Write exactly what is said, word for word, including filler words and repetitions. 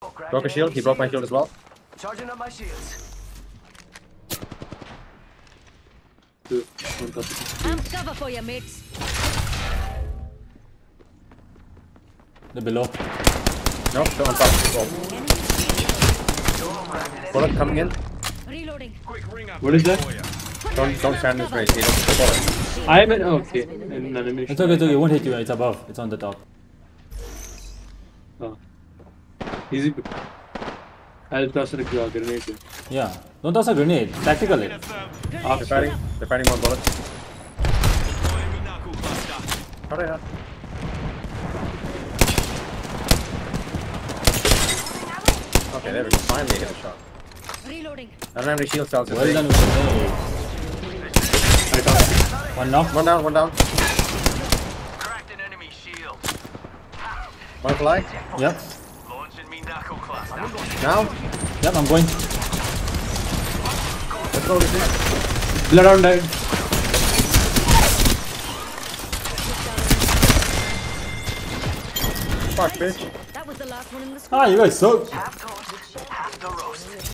Broke a shield. He broke my shield as well. Charging up my shields. Two. One top. I'm cover for you, mates. They're below. No, still on top. Oh. Bullet coming in. Reloading. What is that? Don't, don't stand in this race. He doesn't bullet. I am in. Oh, okay. In animation. It's okay, it's okay. It won't hit you. It's above. It's on the top. Oh. Easy. I'll toss a grenade. Yeah. Don't toss a grenade. Tactical it. Ah, they're fighting. They're fighting one bullet. Hurry up. Okay, there we go. Finally hit a shot. Reloading. I don't have any shield cells. Well done with the grenade. I got One knock. One down, one down. Cracked an enemy shield. One flag. Yep. Launching me knuckle cluster. Now. Yep, I'm going. Let's go, this is. blood on died. Fuck, bitch. That was the last one in the squad. Ah, you guys suck. Half toast, half the roast.